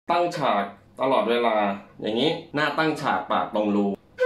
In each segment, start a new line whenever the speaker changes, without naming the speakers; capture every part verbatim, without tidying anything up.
ตั้งฉากตลอดเวลาอย่างนี้หน้าตั้งฉากปากตรงรู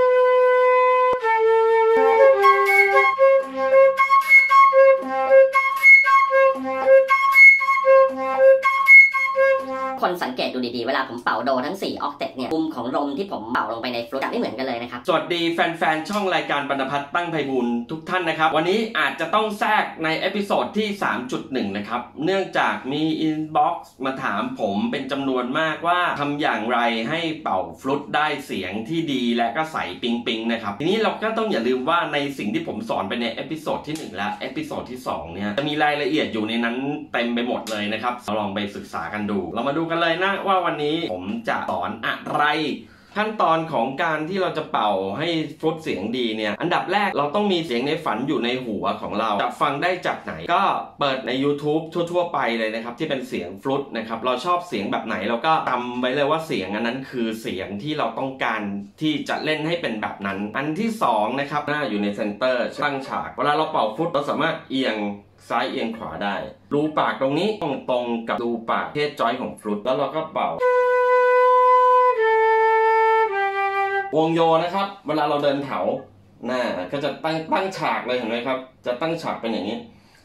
คนสังเกตดูดีๆเวลาผมเป่าโดทั้งสี่ออกเต็ปเนี่ยมุมของลมที่ผมเป่าลงไปในฟลุตจะไม่เหมือนกันเลยนะครับ
สวัสดีแฟนๆช่องรายการบรรณพัฒน์ตั้งไพบูลย์ทุกท่านนะครับวันนี้อาจจะต้องแทรกในเอพิโซดที่ สามจุดหนึ่ง นะครับเนื่องจากมีอินบ็อกซ์มาถามผมเป็นจำนวนมากว่าทำอย่างไรให้เป่าฟลุตได้เสียงที่ดีและก็ใสปิ๊งๆนะครับทีนี้เราก็ต้องอย่าลืมว่าในสิ่งที่ผมสอนไปในเอพิโซดที่หนึ่งและเอพิโซดที่สองเนี่ยจะมีรายละเอียดอยู่ในนั้นเต็มไปหมดเลยนะครับเราลองไปศึกษากันดูเรามาดูกันเลยนะว่าวันนี้ผมจะสอนอะไรขั้นตอนของการที่เราจะเป่าให้ฟลุตเสียงดีเนี่ยอันดับแรกเราต้องมีเสียงในฝันอยู่ในหัวของเราจะฟังได้จากไหนก็เปิดใน YouTube ทั่วๆไปเลยนะครับที่เป็นเสียงฟลุตนะครับเราชอบเสียงแบบไหนเราก็จำไว้เลยว่าเสียงอันนั้นคือเสียงที่เราต้องการที่จะเล่นให้เป็นแบบนั้นอันที่สองนะครับหน้าอยู่ในเซนเตอร์ตั้งฉากเวลาเราเป่าฟลุตเราสามารถเอียงซ้ายเอียงขวาได้รูปากตรงนี้ต้องตรงกับรูปากเทศจอยของฟลุตแล้วเราก็เป่าวงโยนะครับเวลาเราเดินแถวหน้าก็จะตั้งตั้งฉากเลยเห็นไหมครับจะตั้งฉากเป็นอย่างนี้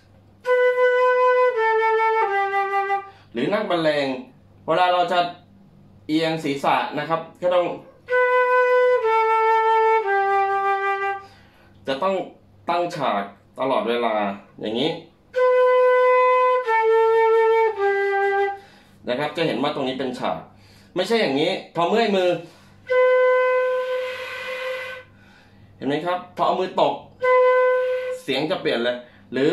หรือนักบรรเลงเวลาเราจะเอียงศีรษะนะครับก็ต้องจะต้องตั้งฉากตลอดเวลาอย่างนี้นะครับจะเห็นว่าตรงนี้เป็นฉากไม่ใช่อย่างนี้พอเมื่อยมือเห็นไหมครับพอเอามือตกเสียงจะเปลี่ยนเลยหรือ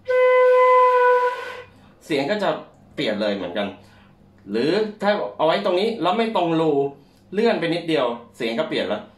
เสียงก็จะเปลี่ยนเลยเหมือนกันหรือถ้าเอาไว้ตรงนี้แล้วไม่ตรงรูเลื่อนไปนิดเดียวเสียงก็เปลี่ยนแล้ว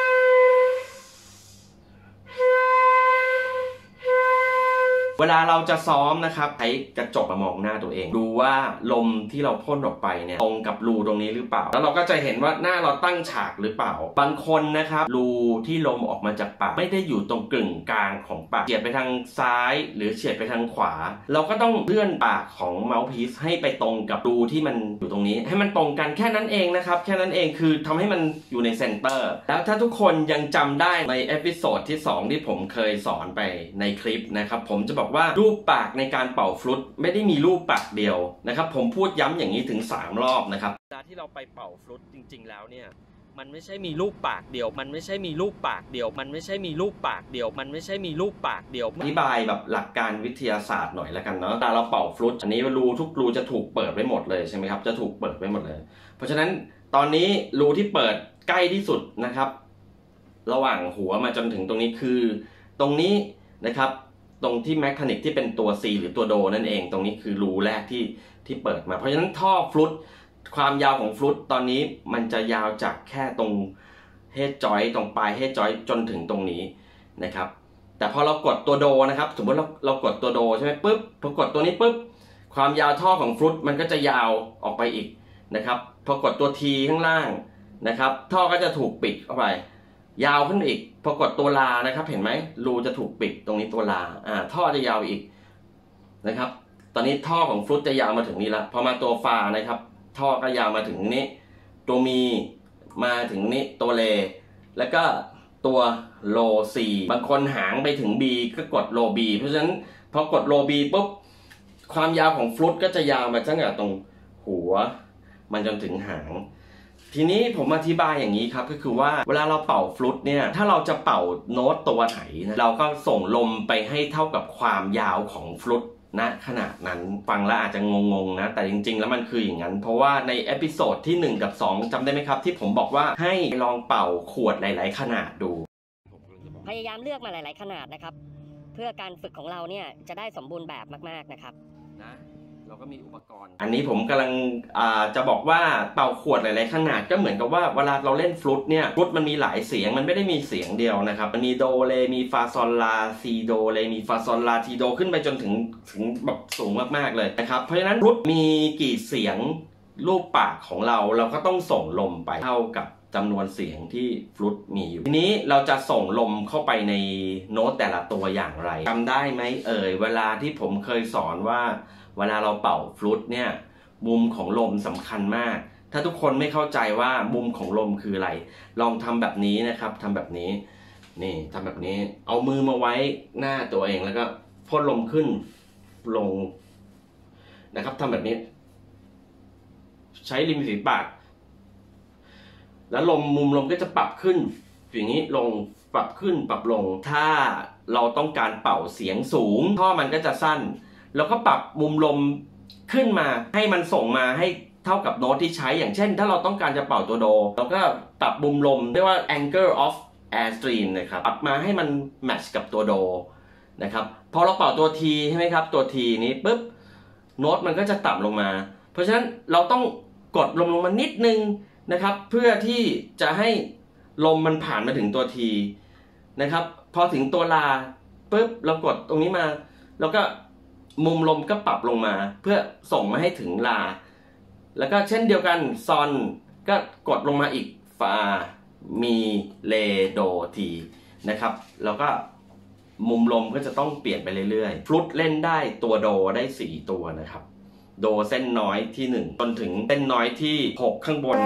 เวลาเราจะซ้อมนะครับใช้กระจกมามองหน้าตัวเองดูว่าลมที่เราพ่นออกไปเนี่ยตรงกับรูตรงนี้หรือเปล่าแล้วเราก็จะเห็นว่าหน้าเราตั้งฉากหรือเปล่าบางคนนะครับรูที่ลมออกมาจากปากไม่ได้อยู่ตรงกึ่งกลางของปากเฉียดไปทางซ้ายหรือเฉียดไปทางขวาเราก็ต้องเลื่อนปากของเมาส์พีซให้ไปตรงกับรูที่มันอยู่ตรงนี้ให้มันตรงกันแค่นั้นเองนะครับแค่นั้นเองคือทำให้มันอยู่ในเซนเตอร์แล้วถ้าทุกคนยังจำได้ในเอพิโซดที่สองที่ผมเคยสอนไปในคลิปนะครับผมจะบอกว่ารูปปากในการเป่าฟลุตไม่ได้มีรูปปากเดียวนะครับผมพูดย้ำอย่างนี้ถึงสามรอบนะครับเวลาที่เราไปเป่าฟลุตจริงๆแล้วเนี่ยมันไม่ใช่มีรูปปากเดียวมันไม่ใช่มีรูปปากเดียวมันไม่ใช่มีรูปปากเดียวมันไม่ใช่มีรูปปากเดียวอธิบายแบบหลักการวิทยาศาสตร์หน่อยแล้วกันเนาะเวลาเราเป่าฟลุตอันนี้รูทุกรูจะถูกเปิดไว้หมดเลยใช่ไหมครับจะถูกเปิดไว้หมดเลยเพราะฉะนั้นตอนนี้รูที่เปิดใกล้ที่สุดนะครับระหว่างหัวมาจนถึงตรงนี้คือตรงนี้นะครับตรงที่แมคคานิกที่เป็นตัว C หรือตัวโดนั่นเองตรงนี้คือรูแรกที่ที่เปิดมาเพราะฉะนั้นท่อฟลุตความยาวของฟลุตตอนนี้มันจะยาวจากแค่ตรงเฮดจอยตรงปลายเฮดจอยจนถึงตรงนี้นะครับแต่พอเรากดตัวโดนะครับสมมติเราเรากดตัวโดใช่ไหมปุ๊บพอกดตัวนี้ปุ๊บความยาวท่อของฟลุตมันก็จะยาวออกไปอีกนะครับพอกดตัว T ข้างล่างนะครับท่อก็จะถูกปิดเข้าไปยาวขึ้นอีกพอกดตัวลานะครับเห็นไหมรูจะถูกปิดตรงนี้ตัวลาอ่าท่อจะยาวอีกนะครับตอนนี้ท่อของฟลุตจะยาวมาถึงนี้แล้วพอมาตัวฟานะครับท่อก็ยาวมาถึงนี้ตัวมีมาถึงนี้ตัวเลแล้วก็ตัวโล C บางคนหางไปถึง B ก็กดโล B เพราะฉะนั้นพอกดโล B ปุ๊บความยาวของฟลุตก็จะยาวมาตั้งแต่ตรงหัวมันจนถึงหางทีนี้ผมอธิบายอย่างนี้ครับก็คือว่าเวลาเราเป่าฟลุตเนี่ยถ้าเราจะเป่าโน้ตตัวไหนนะเราก็ส่งลมไปให้เท่ากับความยาวของฟลุตณขณะนั้นฟังแล้วอาจจะงงๆนะแต่จริงๆแล้วมันคืออย่างนั้นเพราะว่าในเอพิโซดที่หนึ่งกับสองจำได้ไหมครับที่ผมบอกว่าให้ลองเป่าขวดหลายๆขนาดดู
พยายามเลือกมาหลายๆขนาดนะครับเพื่อการฝึกของเราเนี่ยจะได้สมบูรณ์แบบมากๆนะครับ
นะเราก็มีอุปกรณ์อันนี้ผมกำลังจะบอกว่าเป่าขวดหลายๆขนาดก็เหมือนกับว่าเวลาเราเล่นฟลุตเนี่ยฟลุตมันมีหลายเสียงมันไม่ได้มีเสียงเดียวนะครับมันมีโดเรมีฟาซอลลาซีโดเรมีฟาซอลลาทีโดขึ้นไปจนถึงถึงแบบสูงมากๆเลยนะครับเพราะฉะนั้นฟลุตมีกี่เสียงรูปปากของเราเราก็ต้องส่งลมไปเท่ากับจำนวนเสียงที่ฟลุตมีอยู่ทีนี้เราจะส่งลมเข้าไปในโน้ตแต่ละตัวอย่างไรจำได้ไหมเอ่ยเวลาที่ผมเคยสอนว่าเวลาเราเป่าฟลุตเนี่ยมุมของลมสำคัญมากถ้าทุกคนไม่เข้าใจว่ามุมของลมคืออะไรลองทำแบบนี้นะครับทำแบบนี้นี่ทำแบบนี้เอามือมาไว้หน้าตัวเองแล้วก็พ่นลมขึ้นลงนะครับทำแบบนี้ใช้ริมฝีปากแล้วลมมุมลมก็จะปรับขึ้นอย่างนี้ลงปรับขึ้นปรับลงถ้าเราต้องการเป่าเสียงสูงท่อมันก็จะสั้นแล้วก็ปรับมุมลมขึ้นมาให้มันส่งมาให้เท่ากับโน้ตที่ใช้อย่างเช่นถ้าเราต้องการจะเป่าตัวโดเราก็ปรับมุมลมเรียกว่า angle of airstream นะครับปรับมาให้มันแมทช์กับตัวโดนะครับพอเราเป่าตัว T ใช่ไหมครับตัว T นี้ปุ๊บโน้ตมันก็จะต่ำลงมาเพราะฉะนั้นเราต้องกดลมลงมานิดนึงนะครับเพื่อที่จะให้ลมมันผ่านมาถึงตัว T นะครับพอถึงตัวลาปุ๊บเรากดตรงนี้มาแล้วก็มุมลมก็ปรับลงมาเพื่อส่งมาให้ถึงลาแล้วก็เช่นเดียวกันซอนก็กดลงมาอีกฟามีเลโดทีนะครับแล้วก็มุมลมก็จะต้องเปลี่ยนไปเรื่อยๆฟลุตเล่นได้ตัวโดได้สี่ตัวนะครับโดเส้นน้อยที่หนึ่งจนถึงเส้นน้อยที่หกข้างบน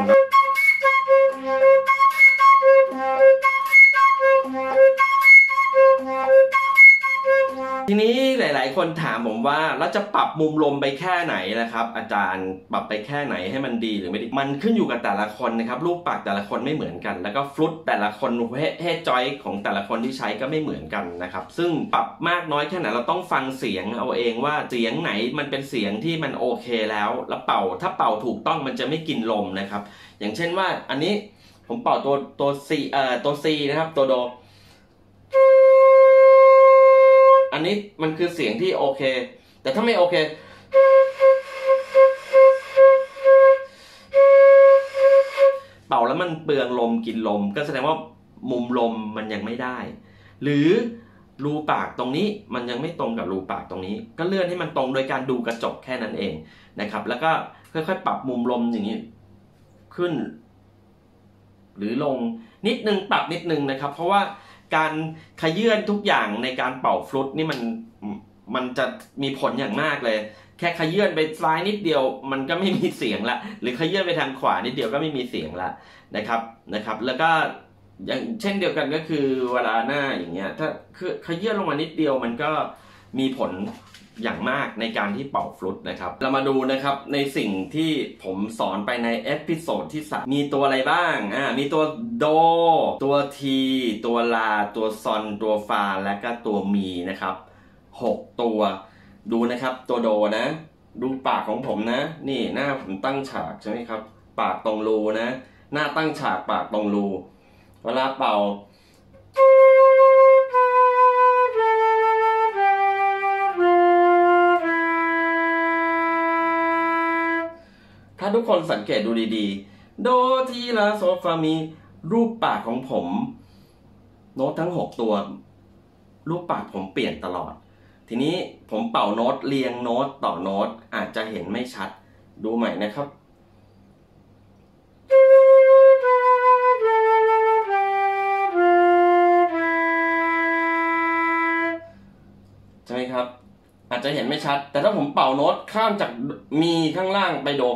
ทีนี้หลายๆคนถามผมว่าแล้วจะปรับมุมลมไปแค่ไหนนะครับอาจารย์ปรับไปแค่ไหนให้มันดีหรือไม่ดีมันขึ้นอยู่กับแต่ละคนนะครับรูปปากแต่ละคนไม่เหมือนกันแล้วก็ฟลุตแต่ละคนเฮดจอยของแต่ละคนที่ใช้ก็ไม่เหมือนกันนะครับซึ่งปรับมากน้อยแค่ไหนเราต้องฟังเสียงเอาเองว่าเสียงไหนมันเป็นเสียงที่มันโอเคแล้วแล้วเป่าถ้าเป่าถูกต้องมันจะไม่กินลมนะครับอย่างเช่นว่าอันนี้ผมเป่าตัวตัว C เอ่อตัว C นะครับตัวโดอันนี้มันคือเสียงที่โอเคแต่ถ้าไม่โอเคเป่าแล้วมันเปลืองลมกินลมก็แสดงว่ามุมลมมันยังไม่ได้หรือรูปากตรงนี้มันยังไม่ตรงกับรูปากตรงนี้ก็เลื่อนให้มันตรงโดยการดูกระจกแค่นั้นเองนะครับแล้วก็ค่อยๆปรับมุมลมอย่างนี้ขึ้นหรือลงนิดนึงปรับนิดนึงนะครับเพราะว่าการขยื่นทุกอย่างในการเป่าฟลุตนี่มันมันจะมีผลอย่างมากเลยแค่ขยื่นไปซ้ายนิดเดียวมันก็ไม่มีเสียงละหรือขยื่นไปทางขวานิดเดียวก็ไม่มีเสียงละนะครับนะครับแล้วก็อย่างเช่นเดียวกันก็คือเวลาหน้าอย่างเงี้ยถ้าคือขยื่นลงมานิดเดียวมันก็มีผลอย่างมากในการที่เป่าฟลุตนะครับเรามาดูนะครับในสิ่งที่ผมสอนไปในเอพิโซดที่สามมีตัวอะไรบ้างอ่ามีตัวโดตัวทีตัวลาตัวซอนตัวฟาและก็ตัวมีนะครับหกตัวดูนะครับตัวโดนะดูปากของผมนะนี่หน้าผมตั้งฉากใช่ไหมครับปากตรงรูนะหน้าตั้งฉากปากตรงรูเวลาเป่าถ้าทุกคนสังเกตดูดีๆโดทีลาโซฟามีรูปปากของผมโน้ตทั้งหกตัวรูปปากผมเปลี่ยนตลอดทีนี้ผมเป่าโน้ตเรียงโน้ตต่อโน้ตอาจจะเห็นไม่ชัดดูใหม่นะครับใช่ไหมครับอาจจะเห็นไม่ชัดแต่ถ้าผมเป่าโน้ตข้ามจากมีข้างล่างไปโด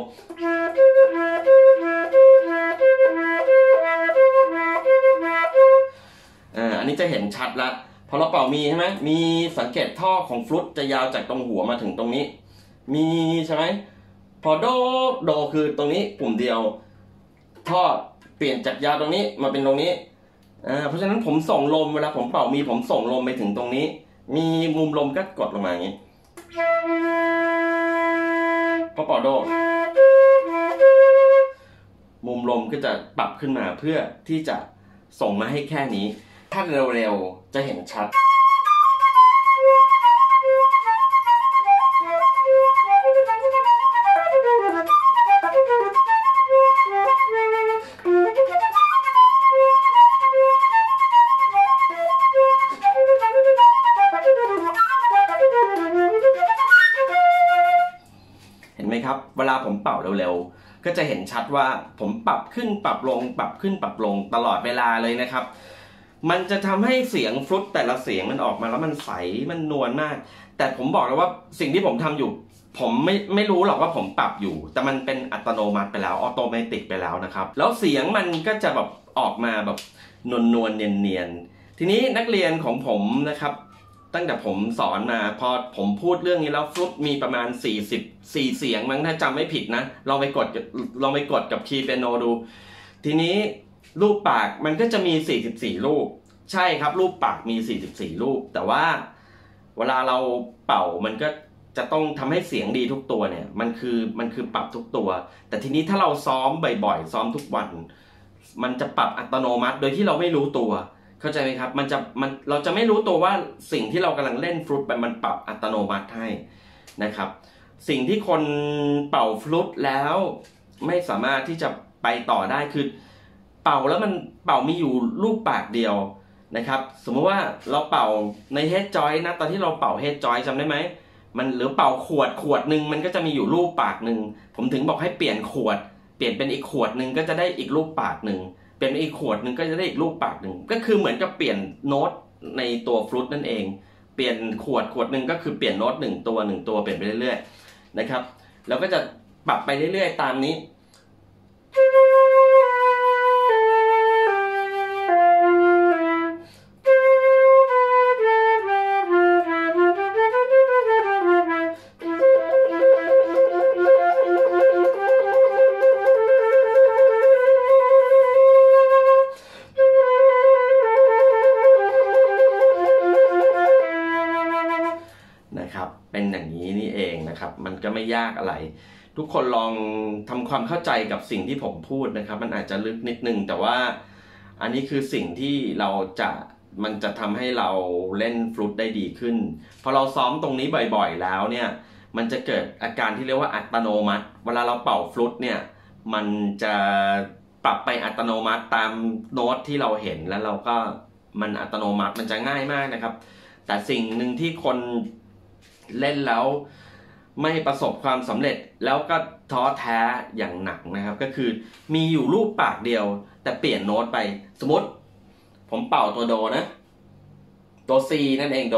อ่าอันนี้จะเห็นชัดละพอเราเป่ามีใช่ไหมมีสังเกตท่อของฟลุตจะยาวจากตรงหัวมาถึงตรงนี้มีใช่ไหมพอโดโดคือตรงนี้ปุ่มเดียวท่อเปลี่ยนจากยาวตรงนี้มาเป็นตรงนี้อ่าเพราะฉะนั้นผมส่งลมเวลาผมเป่ามีผมส่งลมไปถึงตรงนี้มีมุมลมก็กดลงมาอย่างนี้พอเป่าโดมุมลมก็จะปรับขึ้นมาเพื่อที่จะส่งมาให้แค่นี้ถ้าเร็วๆจะเห็นชัดเห็นไหมครับเวลาผมเป่าเร็วๆก็จะเห็นชัดว่าผมปรับขึ้นปรับลงปรับขึ้นปรับลงตลอดเวลาเลยนะครับมันจะทำให้เสียงฟลุตแต่ละเสียงมันออกมาแล้วมันใสมันนวลมากแต่ผมบอกเลยว่าสิ่งที่ผมทำอยู่ผมไม่ไม่รู้หรอกว่าผมปรับอยู่แต่มันเป็นอัตโนมัติไปแล้วออโตเมติกไปแล้วนะครับแล้วเสียงมันก็จะแบบออกมาแบบนวลนวลเนียนเนียนทีนี้นักเรียนของผมนะครับตั้งแต่ผมสอนมาพอผมพูดเรื่องนี้แล้วฟลุตมีประมาณสี่สิบสี่เสียงมั้งถ้าจำไม่ผิดนะลองไปกดลองไปกดกับคีย์เปียโนดูทีนี้รูปปากมันก็จะมีสี่สิบสี่รูปใช่ครับรูปปากมีสี่สิบสี่รูปแต่ว่าเวลาเราเป่ามันก็จะต้องทำให้เสียงดีทุกตัวเนี่ยมันคือมันคือปรับทุกตัวแต่ทีนี้ถ้าเราซ้อมบ่อยๆซ้อมทุกวันมันจะปรับอัตโนมัติโดยที่เราไม่รู้ตัวเข้าใจไหมครับมันจะมันเราจะไม่รู้ตัวว่าสิ่งที่เรากำลังเล่นฟลุตไปมันปรับอัตโนมัติให้นะครับสิ่งที่คนเป่าฟลุตแล้วไม่สามารถที่จะไปต่อได้คือเป่าแล้วมันเป่ามีอยู่รูปปากเดียวนะครับสมมติว่าเราเป่าในเฮดจอยนะตอนที่เราเป่าเฮดจอยจำได้ไหมมันหรือเป่าขวดขวดหนึ่งมันก็จะมีอยู่รูปปากหนึ่งผมถึงบอกให้เปลี่ยนขวดเปลี่ยนเป็นอีกขวดหนึ่งก็จะได้อีกรูปปากหนึ่งเปลี่ยนเป็นอีกขวดหนึ่งก็จะได้อีกรูปปากหนึ่งก็คือเหมือนกับเปลี่ยนโน้ตในตัวฟลุตนั่นเองเปลี่ยนขวดขวดหนึ่งก็คือเปลี่ยนโน้ตหนึ่งตัวหนึ่งตัวเปลี่ยนไปเรื่อยๆนะครับแล้วก็จะปรับไปเรื่อยๆตามนี้เป็นอย่างนี้นี่เองนะครับมันก็ไม่ยากอะไรทุกคนลองทำความเข้าใจกับสิ่งที่ผมพูดนะครับมันอาจจะลึกนิดนึงแต่ว่าอันนี้คือสิ่งที่เราจะมันจะทำให้เราเล่นฟลุตได้ดีขึ้นพอเราซ้อมตรงนี้บ่อยๆแล้วเนี่ยมันจะเกิดอาการที่เรียกว่าอัตโนมัติเวลาเราเป่าฟลุตเนี่ยมันจะปรับไปอัตโนมัติตามโน้ตที่เราเห็นแล้วเราก็มันอัตโนมัติมันจะง่ายมากนะครับแต่สิ่งหนึ่งที่คนเล่นแล้วไม่ประสบความสำเร็จแล้วก็ท้อแท้อย่างหนักนะครับก็คือมีอยู่รูปปากเดียวแต่เปลี่ยนโน้ตไปสมมติผมเป่าตัวโดนะตัว C นั่นเองโด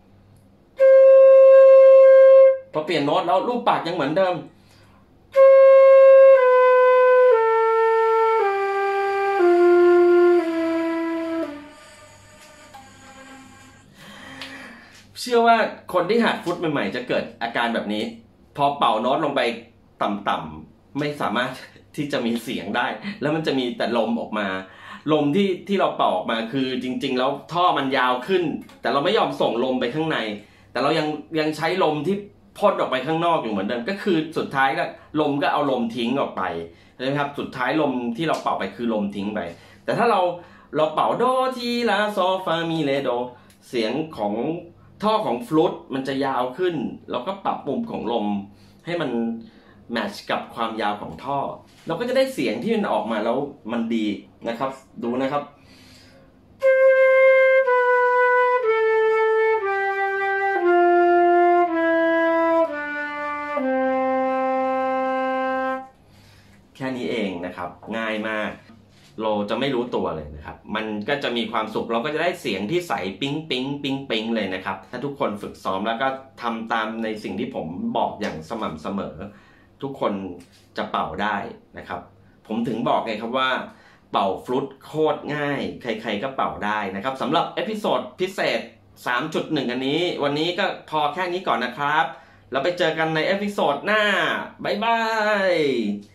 พอเปลี่ยนโน้ตแล้วรูปปากยังเหมือนเดิมเชื่อว่าคนที่หัดฟลุตใหม่ๆจะเกิดอาการแบบนี้พอเป่าโน้ตลงไปต่ำๆไม่สามารถที่จะมีเสียงได้แล้วมันจะมีแต่ลมออกมาลมที่ที่เราเป่าออกมาคือจริงๆแล้วท่อมันยาวขึ้นแต่เราไม่ยอมส่งลมไปข้างในแต่เรายังยังใช้ลมที่พ่นออกไปข้างนอกอยู่เหมือนเดิมก็คือสุดท้ายก็ลมก็เอาลมทิ้งออกไปนะครับสุดท้ายลมที่เราเป่าไปคือลมทิ้งไปแต่ถ้าเราเราเป่าโดทีลาโซฟามีเลโดเสียงของท่อของฟลุตมันจะยาวขึ้นเราก็ปรับมุมของลมให้มันแมทช์กับความยาวของท่อเราก็จะได้เสียงที่มันออกมาแล้วมันดีนะครับดูนะครับแค่นี้เองนะครับง่ายมากเราจะไม่รู้ตัวเลยนะครับมันก็จะมีความสุขเราก็จะได้เสียงที่ใสปิ๊งปิ๊งปิ๊งปิ๊งเลยนะครับถ้าทุกคนฝึกซ้อมแล้วก็ทำตามในสิ่งที่ผมบอกอย่างสม่ำเสมอทุกคนจะเป่าได้นะครับผมถึงบอกไงครับว่าเป่าฟลุตโคตรง่ายใครๆก็เป่าได้นะครับสำหรับเอพิโซดพิเศษ สามจุดหนึ่ง อันนี้วันนี้ก็พอแค่นี้ก่อนนะครับแล้วไปเจอกันในเอพิโซดหน้าบ๊ายบาย